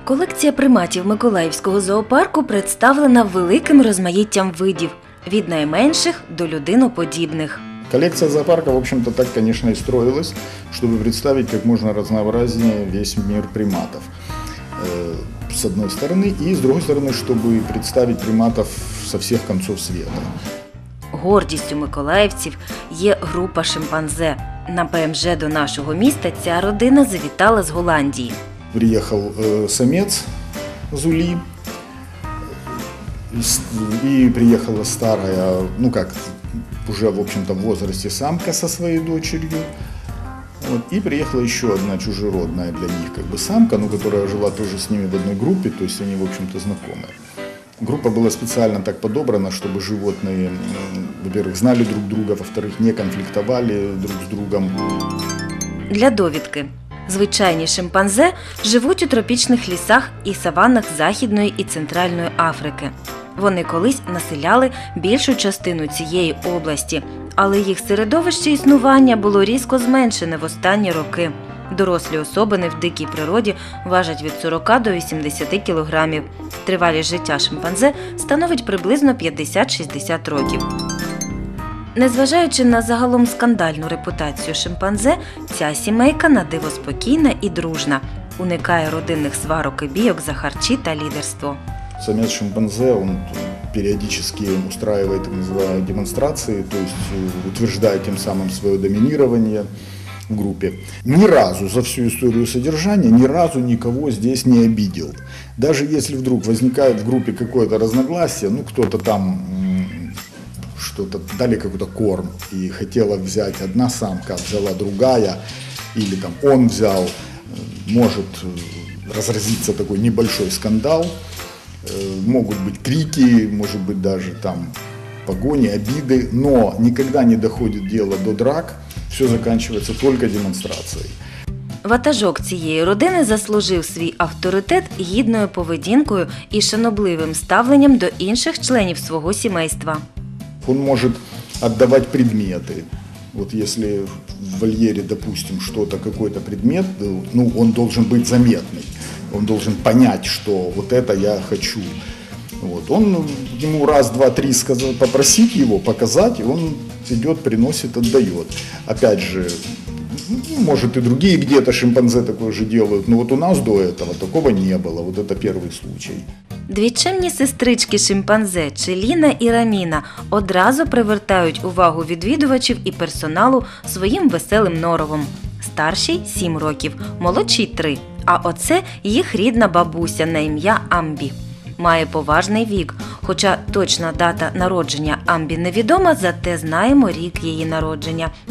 Колекція приматів Миколаївського зоопарку представлена великим розмаїттям видів – від найменших до людиноподібних. Коллекция зоопарка, в общем-то, так, конечно, и строилась, чтобы представить как можно разнообразнее весь мир приматов. С одной стороны, и с другой стороны, чтобы представить приматов со всех концов света. Гордістю миколаївців є група шимпанзе. На ПМЖ до нашого міста ця родина завітала з Голландії. Приехал самец Зули, и приехала старая, уже, в общем-то, в возрасте самка со своей дочерью. И приехала еще одна чужеродная для них самка, которая жила тоже с ними в одной группе, то есть они, в общем-то, знакомы. Группа была специально так подобрана, чтобы животные, во-первых, знали друг друга, во-вторых, не конфликтовали друг с другом. Для довідки. Звичайні шимпанзе живуть у тропічних лісах і саваннах Західної і Центральної Африки. Вони колись населяли більшу частину цієї області, але їх середовище існування було різко зменшене в останні роки. Дорослі особини в дикій природі важать від 40 до 80 кілограмів. Тривалість життя шимпанзе становить приблизно 50-60 років. Незважаючи на загалом скандальну репутацію шимпанзе, ця сімейка на диво спокійна і дружна. Уникає родинних сварок і бійок за харчі та лідерство. Самец шимпанзе, он периодически устраивает так называемые демонстрации, то есть утверждает тем самым свое доминирование в группе. Ни разу за всю историю содержания, ни разу никого здесь не обидел. Даже если вдруг возникает в группе какое-то разногласие, кто-то там что-то, дали какой-то корм и хотела взять одна самка, взяла другая, или там он взял, может разразиться такой небольшой скандал, могут быть крики, может быть даже там погони, обиды, но никогда не доходит дело до драк, все заканчивается только демонстрацией. Ватажок цієї родини заслужив свій авторитет гідною поведінкою і шанобливим ставленням до інших членів свого сімейства. Он может отдавать предметы. Вот если в вольере, допустим, что-то, какой-то предмет, он должен быть заметный. Он должен понять, что вот это я хочу. Он ему раз, два, три попросить его, показать, и он идет, приносит, отдает. Опять же, может и другие где-то шимпанзе такое же делают, но у нас до этого такого не было. Вот это первый случай. Двічемні сестрички шимпанзе Челіна і Раміна одразу привертають увагу відвідувачів і персоналу своїм веселим норовом. Старшій – 7 років, молодшій – 3. А оце їх рідна бабуся на ім'я Амбі. Має поважний вік, хоча точна дата народження Амбі невідома, зате знаємо рік її народження –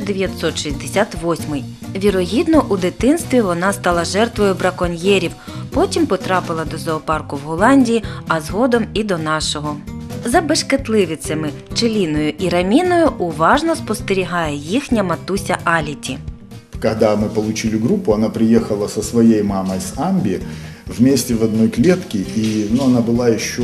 1968. Вірогідно, у дитинстві вона стала жертвою браконьєрів, потім потрапила до зоопарку в Голландії, а згодом і до нашого. За бешкетливицями Челіною і Раміною уважно спостерігає їхня матуся Аліті. Когда мы получили группу, она приехала со своей мамой, с Амби, вместе в одной клетке, и она была еще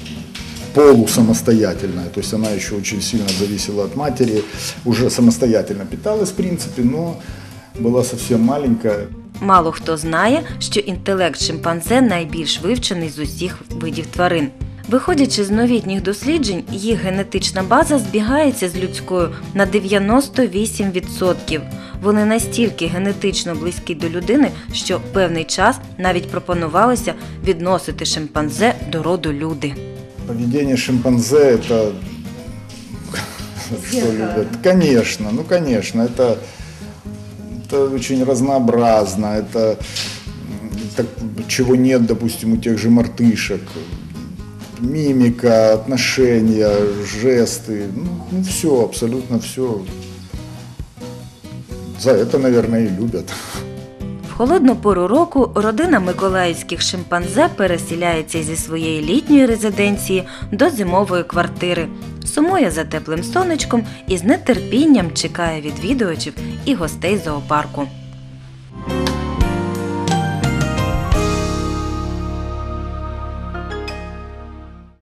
полусамостоятельная, то есть она еще очень сильно зависела от матери, уже самостоятельно питалась, в принципе, но была совсем маленькая. Мало хто знає, що інтелект шимпанзе найбільш вивчений з усіх видів тварин. Виходячи з новітніх досліджень, їх генетична база збігається з людською на 98%. Вони настільки генетично близькі до людини, що певний час навіть пропонувалося відносити шимпанзе до роду люди. Поведение шимпанзе – это… Конечно, это очень разнообразно, это чего нет, допустим, у тех же мартышек. Мимика, отношения, жесты, все, абсолютно все. За это, наверное, и любят. В холодну пору року родина миколаївських шимпанзе переселяється зі своєї літньої резиденції до зимової квартири. Сумує за теплим сонечком і з нетерпінням чекає відвідувачів і гостей зоопарку.